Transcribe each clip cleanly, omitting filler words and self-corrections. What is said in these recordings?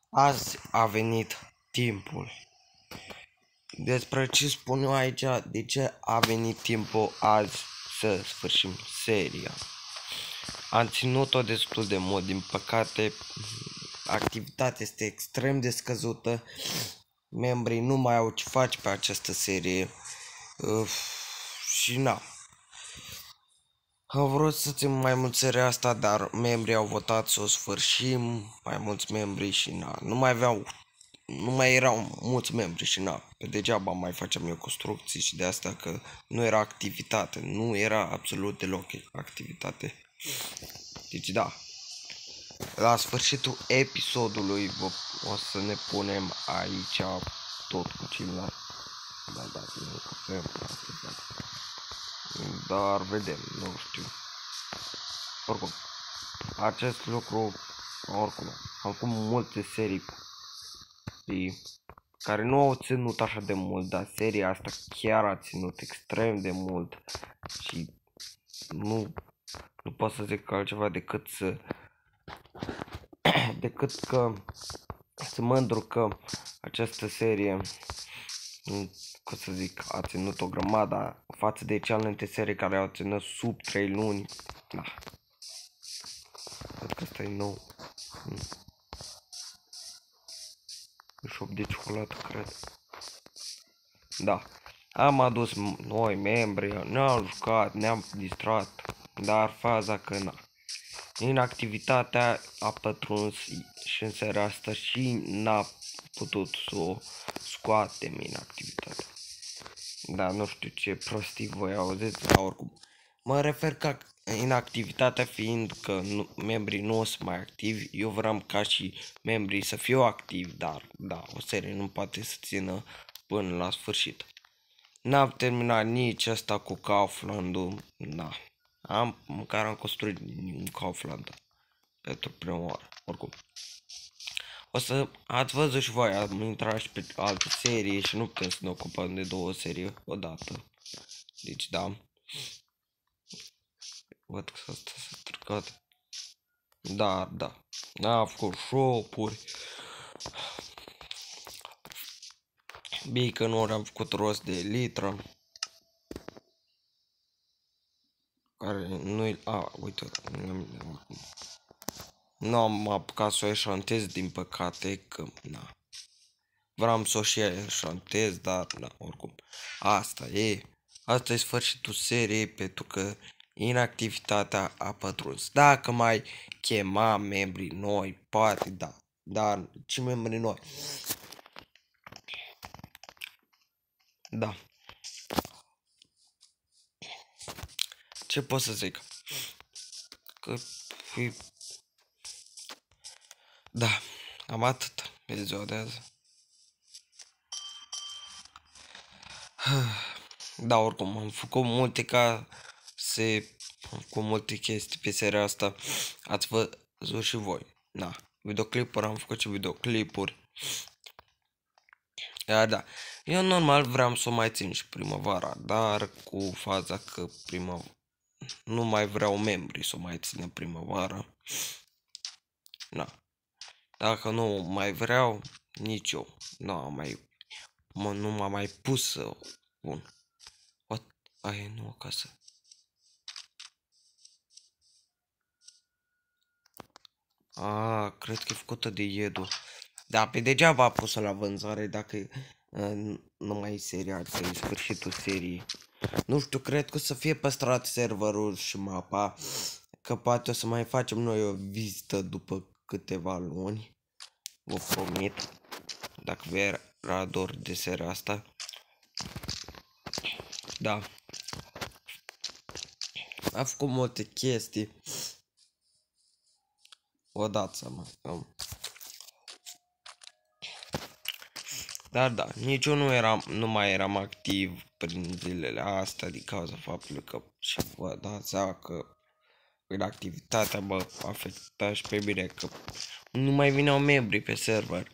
Azi a venit timpul. Despre ce spun eu aici, de ce a venit timpul azi să sfârșim seria. Am ținut-o destul de mult, din păcate activitatea este extrem de scăzută. Membrii nu mai au ce face pe această serie. Și na. Au vrut să țin mai mult seria asta, dar membrii au votat să o sfârșim, mai mulți membri și na, nu mai erau mulți membri și na, pe degeaba mai facem eu construcții și de asta că nu era activitate, nu era absolut deloc activitate. Deci da, la sfârșitul episodului o să ne punem aici tot cu ceilalți. Dar vedem, nu știu. Oricum, acest lucru, oricum, am făcut multe serii care nu au ținut așa de mult, dar seria asta chiar a ținut extrem de mult și nu pot să zic altceva decât că să mândru că această serie, cum să zic, a ținut o grămadă față de celelalte serii care au ținut sub 3 luni. Da. Cred că asta e nou. Shop de ciocolată, cred. Da. Am adus noi membri, ne-am jucat, ne-am distrat, dar faza că na. Inactivitatea a pătruns și în seara asta și n-a putut să o scoatem inactivitatea. Da, nu știu ce prostii voi auziți, dar oricum. Mă refer ca inactivitatea fiind că membrii nu sunt mai activi, eu vreau ca și membrii să fiu activi, dar da, o serie nu poate să țină până la sfârșit. N-am terminat nici asta cu Kaufland-ul, na. Măcar am construit un Kaufland pentru prima oară, oricum. O să ați văzut și voi, am intrat și pe altă serie și nu putem să ne ocupăm de două serii odată. Deci da. Văd că asta s-a stricat. Da. A făcut shop-uri. Bine că nu am făcut rost de litră. Care nu-i... uite. Nu am apucat să o eșantez, din păcate, că... na. Vreau să o și eșantez, dar na, oricum. Asta e sfârșitul seriei, pentru că inactivitatea a pătruns. Dacă mai chema membrii noi, poate da. Dar ce membrii noi? Da. Ce pot să zic? Că... da, am atât pe ziua de azi. Da, oricum, am făcut multe multe chestii pe seria asta. Ați văzut și voi. Da, videoclipuri, am făcut și videoclipuri. Da, eu normal vreau să o mai țin și primăvara, dar cu faza că nu mai vreau membrii să o mai țină primăvara. Da. Dacă nu mai vreau, nici eu. Nu m-am mai pus să pun. Aia nu acasă. Cred că e făcută de Edu. Da, pe degeaba a pus-o la vânzare dacă nu mai e seria, că e sfârșitul seriei. Nu știu, cred că o să fie păstrat serverul și mapa, că poate o să mai facem noi o vizită după câteva luni. Vă promit, dacă vă era dor de seria asta. Da. A făcut multe chestii. O dați seama. Dar da, nici eu nu mai eram activ prin zilele astea din cauza faptului că și vă dați seama că în activitatea mă afecta și pe mine, că nu mai vineau membri pe server.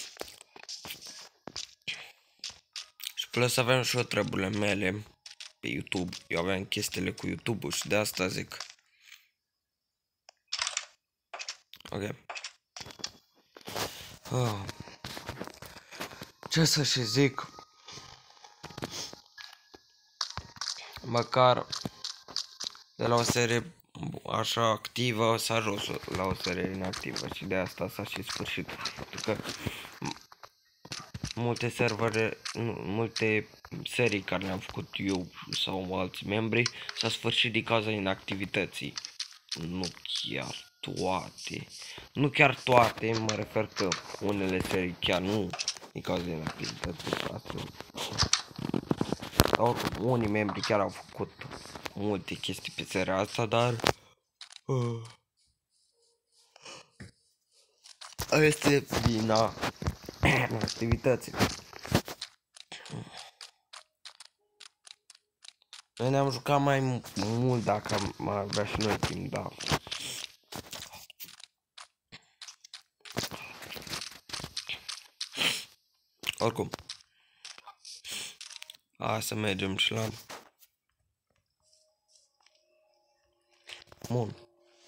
Și plus aveam și eu treburile mele pe YouTube. Eu aveam chestiile cu YouTube-ul și de asta zic. Ok. Ce să și zic? Măcar de la o serie așa activă s-a ajuns la o serie inactivă și de asta s-a și sfârșit. Pentru că multe servere, multe serii care le-am făcut eu sau alți membri s-a sfârșit din cauza inactivității. Nu chiar toate. Nu chiar toate, mă refer că unele serii chiar nu din cauza inactivității. Oricum, unii membri chiar au făcut multe chestii pe seria asta, dar este vina activității. Noi ne-am jucat mai mult dacă am avea și noi timp, da. Oricum. Hai să mergem și la... Bun.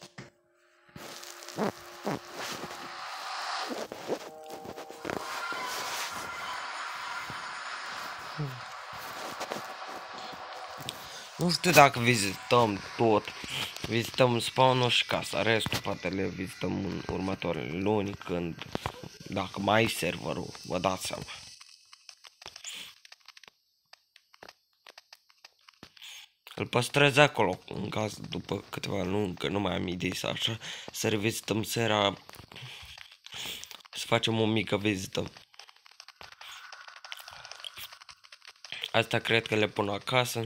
Nu știu dacă vizităm tot. Vizităm spawnul și casa. Restul poate le vizităm în următoarele luni când... Dacă mai e serverul, vă dați seama. Îl păstrez acolo, în caz după câteva luni, că nu mai am idei sau așa, să revizităm seara, să facem o mică vizită. Asta cred că le pun acasă.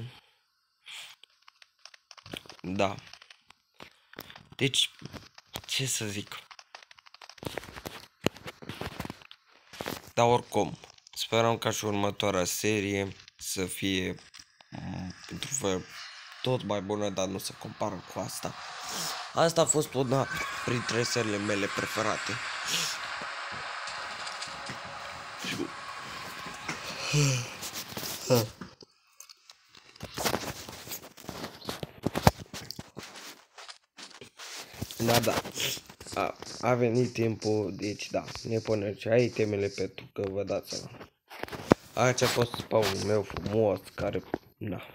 Da. Deci, ce să zic? Dar oricum, sperăm ca și următoarea serie să fie într-un fel tot mai bună, dar nu se compară cu asta. Asta a fost una printre seriile mele preferate. Da. A venit timpul, deci da, ne punem și aici temele pentru că vă dați seama. Aici a fost spawnul meu frumos, care, na.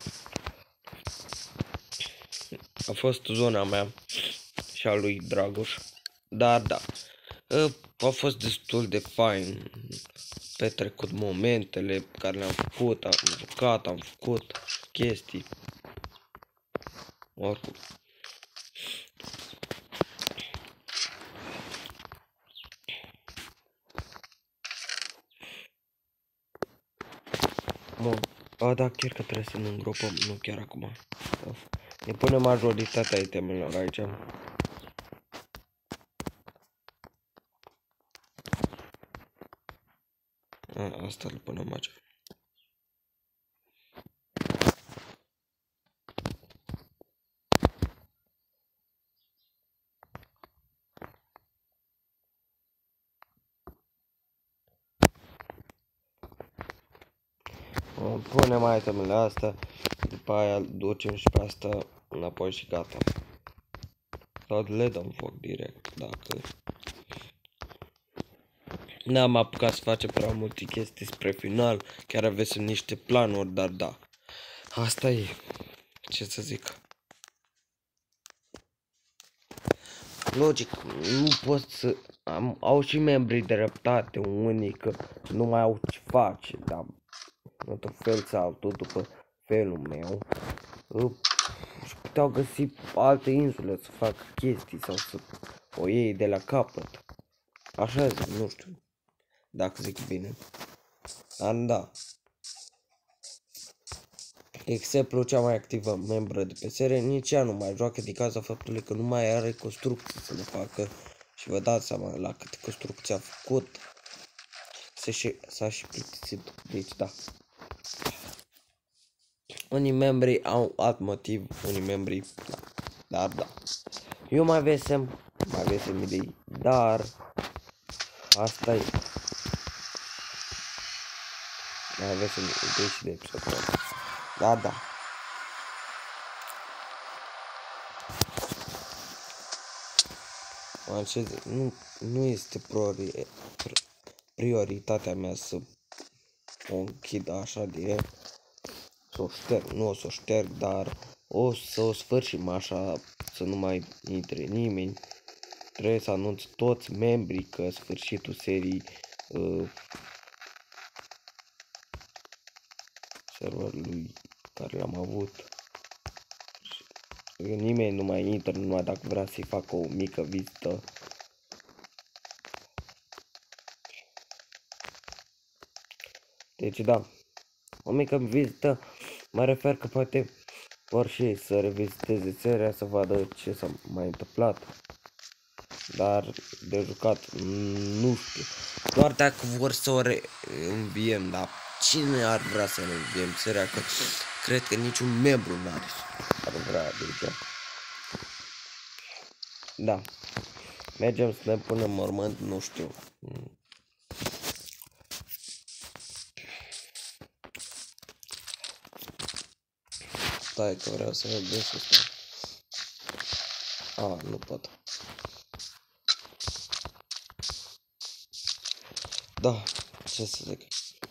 A fost zona mea și a lui Dragoș. Dar da, a fost destul de fain. Petrecut momentele care le-am făcut, am jucat, am făcut chestii. Oricum. Bun. Da, chiar că trebuie să ne îngropăm, nu chiar acum. Ne punem majoritatea itemelor aici. Asta îl punem aici. Punem itemele astea, după aia ducem și pe asta înapoi și gata. Sau le dăm foc direct, dacă... N-am apucat să facem prea multe chestii spre final, chiar aveți niște planuri, dar da. Asta e, ce să zic. Logic, nu pot să... Au și membrii de dreptate, unii că nu mai au ce face, dar într-un fel sau altul, după felul meu, și puteau găsi alte insule să facă chestii sau să o iei de la capăt. Așa zic, nu știu dacă zic bine. Dar da. Exemplu, cea mai activă membră de pe serie, nici ea nu mai joacă din cauza faptului că nu mai are construcții să le facă. Și vă dați seama la câte construcții a făcut. S-a și plictisit, deci da. Unii membri au alt motiv, unii membri da. Dar da. Eu mai avesem idei, dar asta e. Mai avesem idei și de episodul. Da. Ce zic, nu este prioritatea mea să o închid așa direct, să o șterg, nu o să o șterg, dar o să o sfârșim așa, să nu mai intre nimeni. Trebuie să anunț toți membrii că sfârșitul serii serverului care l-am avut. Nimeni nu mai intră numai dacă vrea să-i facă o mică vizită. Deci da, o mică vizită, mă refer că poate vor și ei să reviziteze seria, să vadă ce s-a mai întâmplat. Dar de jucat, nu știu. Doar dacă vor să o reînviem, dar cine ar vrea să reînviem seria? Că cred că niciun membru ar vrea deja. Da. Mergem să ne punem mormânt, nu știu. Stai că vreau să găsesc asta. Nu pot. Da, ce să zic.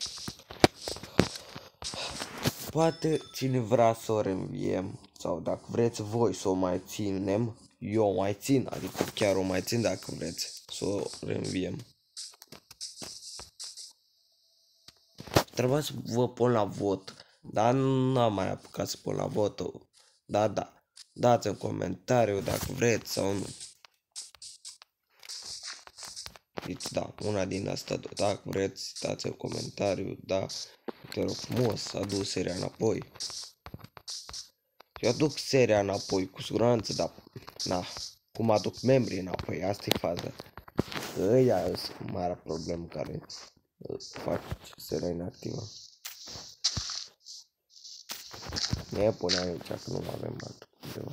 Poate cine vrea să o reînviem, sau dacă vreți voi să o mai ținem, eu o mai țin, adică chiar o mai țin dacă vreți să o reînviem. Trebuia să vă pun la vot, dar n-am mai apucat să pun la vot. Da, dați în comentariu dacă vreți sau nu. Deci da, una din asta, dacă vreți, dați în comentariu, da, te rog frumos, aduc seria înapoi. Eu aduc seria înapoi, cu siguranță, dar, na, cum aduc membrii înapoi, asta e faza. Ăia sunt marea problemă care fac seria inactivă. Ne pune aici, că nu avem alt ceva.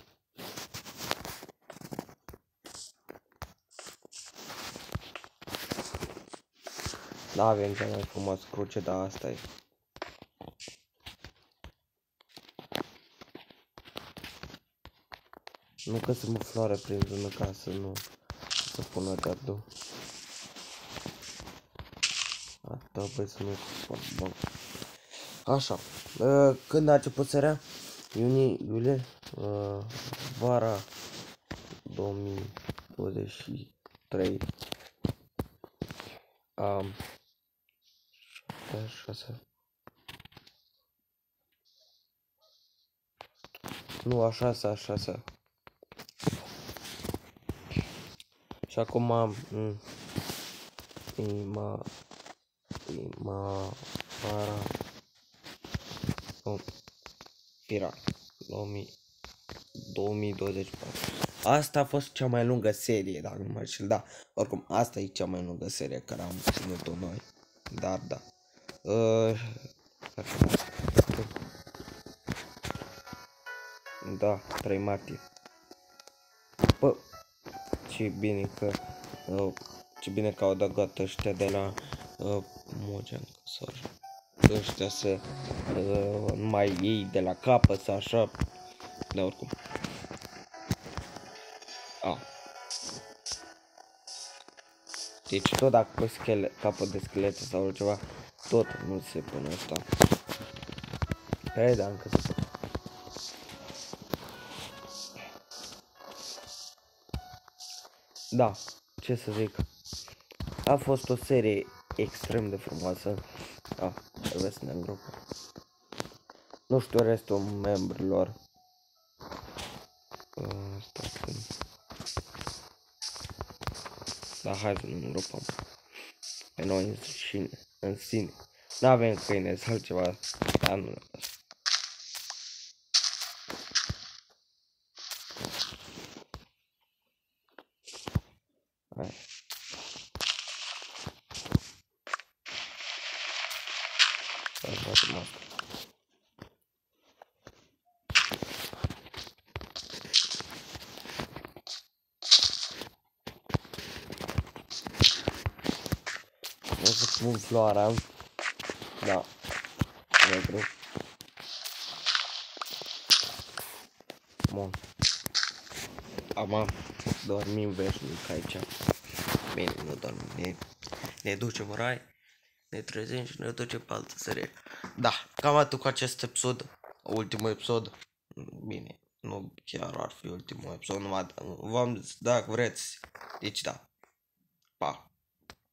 Da, avem cea mai frumoasă cruce, dar asta e. Nu că să mă floare prin zonă ca să nu să pună de-abdu. Asta băi să nu foarte bun. Așa, când a început seria? Iulie, vara 2023. 6. Nu, a 6. Și acum vara Fira 2024. Asta a fost cea mai lungă serie, dacă nu mă înșel, da. Oricum, asta e cea mai lungă serie care am ținut-o noi. Dar da. Da, 3 martie. Bă, ce bine că au adăugat ăștia de la Mojang, ăștia să numai ei de la capăt sau așa. Dar oricum. Deci tot dacă pui capăt de schelete sau ceva, tot nu se pune asta. Credeam că se poate. Da, ce să zic. A fost o serie extrem de frumoasă. Trebuie să ne îngropăm. Nu știu restul membrilor. Da, hai să ne îngropăm. Pe noi în sine. N-avem câine sau ceva, dar nu le pasă. Hai. Să facem asta. O să pun floarea. Da. Negru. Bun. Acum dormim veșnic aici. Bine, nu dormim. ne ducem în rai, ne trezim și ne ducem pe altă serie. Da, cam atât cu acest episod, ultimul episod. Bine, nu chiar ar fi ultimul episod, numai v-am zis, dacă vreți, deci da.